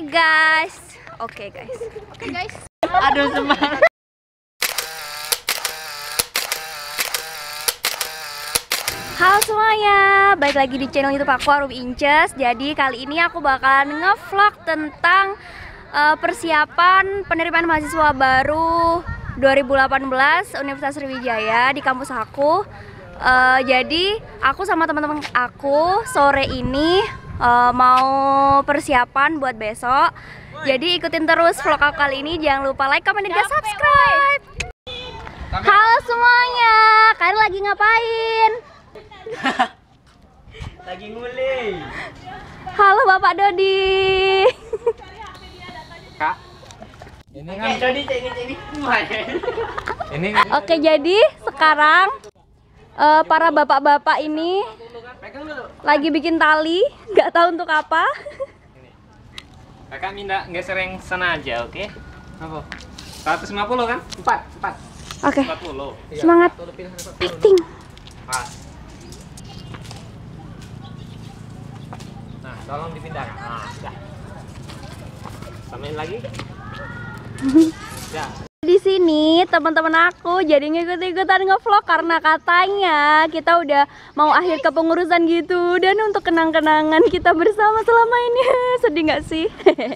guys. Oke guys. Aduh semangat. Halo semuanya, balik lagi di channel YouTube aku Arum Inces. Jadi kali ini aku bakalan ngevlog tentang persiapan penerimaan mahasiswa baru 2018 Universitas Sriwijaya di kampus aku. Jadi aku sama teman-teman aku sore ini mau persiapan buat besok. Jadi ikutin terus vlog aku kali ini. Jangan lupa like, comment, dan juga subscribe. Halo semuanya, kalian lagi ngapain? Lagi ngulih. Halo Bapak Dodi. Kak. Ini kan Dodi ini. Ini. Oke, jadi sekarang para bapak-bapak ini lagi bikin tali, nggak tahu untuk apa. Kakak minta geser yang sana aja, oke? Apa? 150 kan? 4. Oke. 40. Semangat. Acting. Pas. Nah, tolong dipindah. Nah, dah. Samain lagi. Dah. Di sini teman-teman aku jadi ngikut-ikutan ngevlog karena katanya kita udah mau akhir kepengurusan gitu, dan untuk kenang-kenangan kita bersama selama ini. Sedih nggak sih?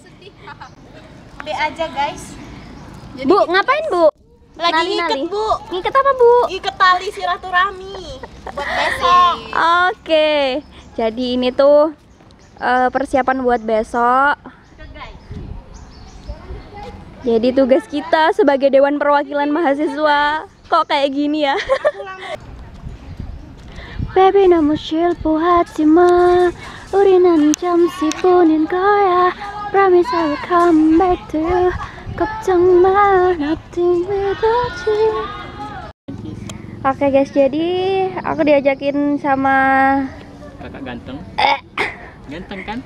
B aja guys. Jadi Bu, ngapain Bu? lagi Nali-nali. iket Bu, Ngiket apa Bu? iket tali silaturahmi buat besok. Oke, jadi ini tuh persiapan buat besok. Jadi tugas kita sebagai Dewan Perwakilan Mahasiswa kok kayak gini ya? Baby namushil puhatima urinan jamsi punin koya promise I will come back to you 걱정 마 nothing without you. Oke guys, jadi aku diajakin sama Kakak ganteng. Ganteng kan?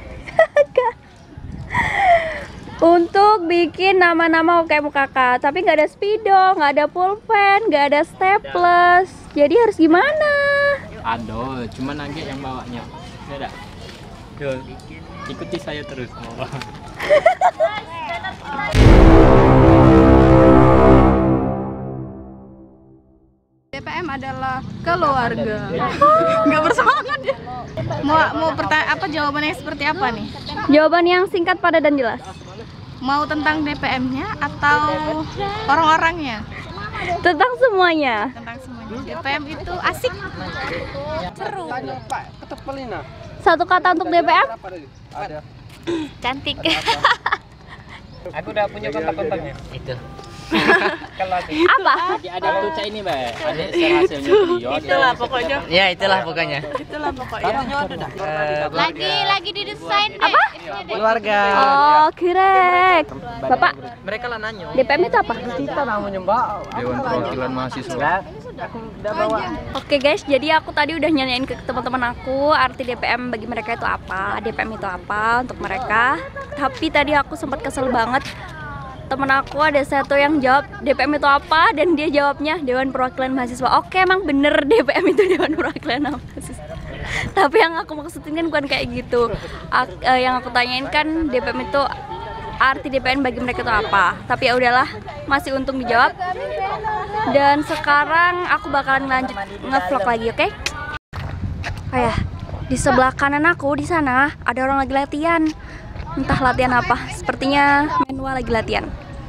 untuk bikin nama-nama UKM UKK, tapi nggak ada spidol, nggak ada pulpen, nggak ada staples. Jadi harus gimana? Aduh, cuman Nage yang bawanya. Udah. Tuh, ikuti saya terus. Oh. DPM adalah keluarga. Nggak bersemangat ya. Mau apa jawabannya seperti apa nih? Jawaban yang singkat, padat, dan jelas. Mau tentang DPM-nya atau orang-orangnya? Tentang semuanya. Tentang semuanya. DPM itu asik, seru, Satu kata untuk DPM? cantik. Aku udah punya kontak-kontaknya. Itu. Kalau Apa? ada tuca ini, Mbak. Ada hasilnya video. Itulah pokoknya. Ya, itulah pokoknya. Itulah pokoknya. Lagi didesain deh. Apa? Keluarga. Oh, kirek. Bapak, Mereka lah nanya. DPM itu apa? Kita namanya Mbak. Dewan Perwakilan Mahasiswa. Aku udah bawa. Oke guys, jadi aku tadi udah nyanyain ke teman-teman aku arti DPM bagi mereka itu apa, DPM itu apa untuk mereka. Tapi tadi aku sempat kesel banget. Temen aku ada satu yang jawab DPM itu apa, dan dia jawabnya Dewan Perwakilan Mahasiswa. Oke, emang bener DPM itu Dewan Perwakilan Mahasiswa. Tapi yang aku maksudin kan bukan kayak gitu. Yang aku tanyain kan DPM itu arti DPM bagi mereka itu apa. Tapi ya udahlah, masih untung dijawab. Dan sekarang aku bakalan lanjut ngevlog lagi, oke? Oh ya, di sebelah kanan aku di sana ada orang lagi latihan. Entah latihan apa, sepertinya manual lagi latihan.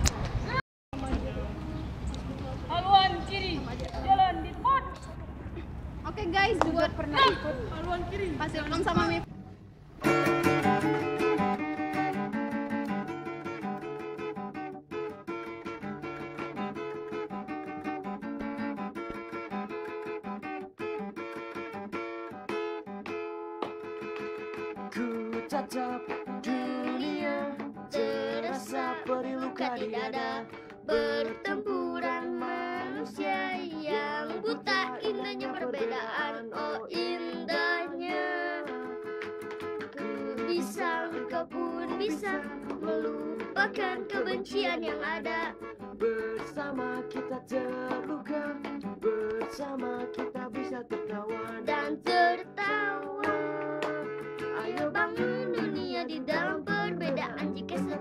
Oke guys, buat pernah ikut haluan kiri. Pasilkom sama Mip. Ku tatap dunia, terasa perih luka di dada. Pertempuran manusia yang buta, indahnya perbedaan, oh indahnya. Ku bisa, engkau pun bisa melupakan kebencian yang ada. Bersama kita terluka, bersama kita bisa tertawa dan tertawa. Ayo bangun dunia di dalam perbedaan, jika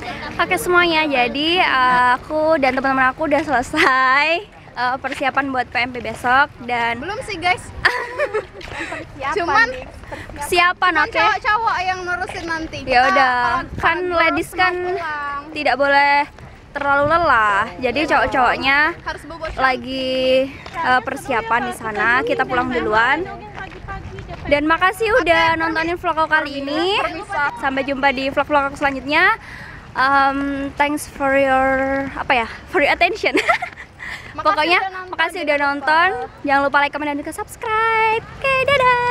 Oke semuanya, jadi aku dan teman-teman aku udah selesai persiapan buat PMP besok dan Belum sih guys. Cuman persiapan oke. cowok-cowok yang nurusin nanti. Ya Kita udah, kalau kan bolos ladies mau kan pulang, tidak boleh terlalu lelah. Jadi cowok-cowoknya harus bobo lagi persiapan di sana. Kita pulang duluan. Dan makasih udah nontonin vlog aku kali ini. Sampai jumpa di vlog-vlog aku selanjutnya. Thanks for your for your attention. Pokoknya makasih udah nonton. Jangan lupa like, comment, dan juga subscribe. Oke, dadah.